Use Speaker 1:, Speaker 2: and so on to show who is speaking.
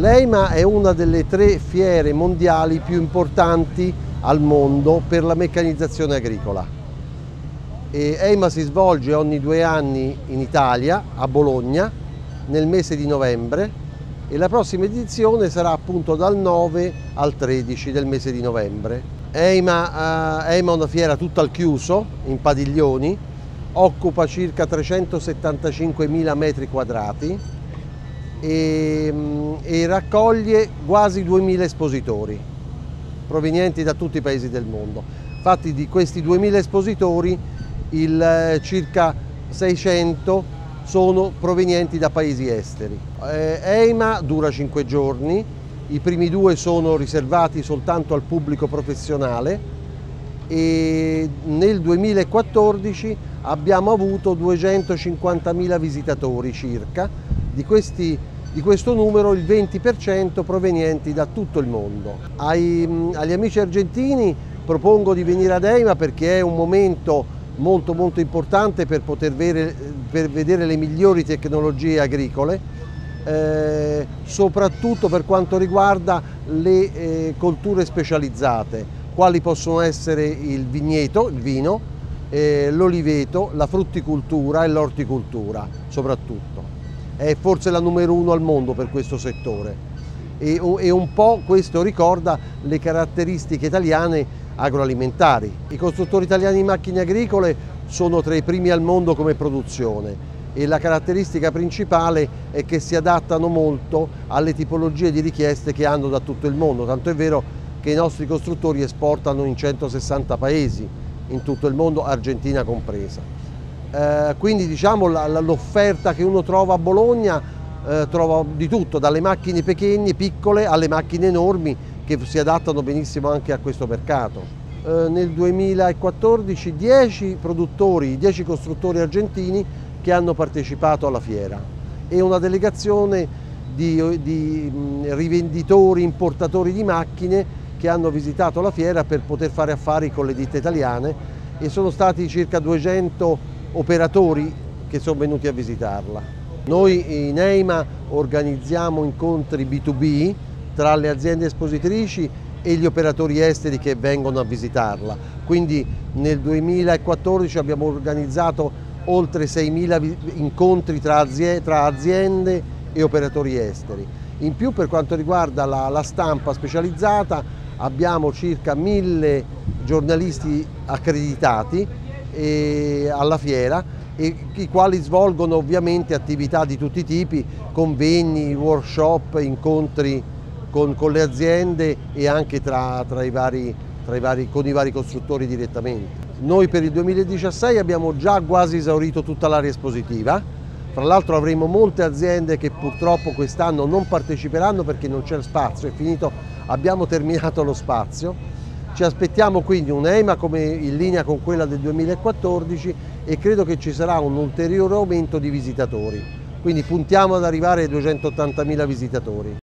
Speaker 1: L'EIMA è una delle 3 fiere mondiali più importanti al mondo per la meccanizzazione agricola. EIMA si svolge ogni 2 anni in Italia, a Bologna, nel mese di novembre, e la prossima edizione sarà appunto dal 9 al 13 del mese di novembre. EIMA è una fiera tutta al chiuso, in padiglioni, occupa circa 375.000 metri quadrati e raccoglie quasi 2.000 espositori provenienti da tutti i paesi del mondo. Infatti di questi 2.000 espositori circa 600 sono provenienti da paesi esteri. EIMA dura 5 giorni, i primi 2 sono riservati soltanto al pubblico professionale e nel 2014 abbiamo avuto 250.000 visitatori circa, di questo numero il 20% provenienti da tutto il mondo. Agli amici argentini propongo di venire ad EIMA perché è un momento molto importante per poter vedere le migliori tecnologie agricole, soprattutto per quanto riguarda le colture specializzate, quali possono essere il vigneto, il vino, l'oliveto, la frutticoltura e l'orticoltura soprattutto. È forse la numero 1 al mondo per questo settore e un po' questo ricorda le caratteristiche italiane agroalimentari. I costruttori italiani di macchine agricole sono tra i primi al mondo come produzione e la caratteristica principale è che si adattano molto alle tipologie di richieste che hanno da tutto il mondo, tanto è vero che i nostri costruttori esportano in 160 paesi in tutto il mondo, Argentina compresa. Quindi diciamo l'offerta che uno trova a Bologna trova di tutto, dalle macchine piccole alle macchine enormi che si adattano benissimo anche a questo mercato. Nel 2014 10 costruttori argentini che hanno partecipato alla fiera e una delegazione di rivenditori, importatori di macchine che hanno visitato la fiera per poter fare affari con le ditte italiane e sono stati circa 200 operatori che sono venuti a visitarla. Noi in EIMA organizziamo incontri B2B tra le aziende espositrici e gli operatori esteri che vengono a visitarla. Quindi nel 2014 abbiamo organizzato oltre 6.000 incontri tra aziende e operatori esteri. In più, per quanto riguarda la stampa specializzata, abbiamo circa 1.000 giornalisti accreditati alla fiera, i quali svolgono ovviamente attività di tutti i tipi, convegni, workshop, incontri con le aziende e anche con i vari costruttori direttamente. Noi per il 2016 abbiamo già quasi esaurito tutta l'area espositiva, tra l'altro avremo molte aziende che purtroppo quest'anno non parteciperanno perché non c'è spazio, abbiamo terminato lo spazio. Ci aspettiamo quindi un'EIMA in linea con quella del 2014 e credo che ci sarà un ulteriore aumento di visitatori, quindi puntiamo ad arrivare ai 280.000 visitatori.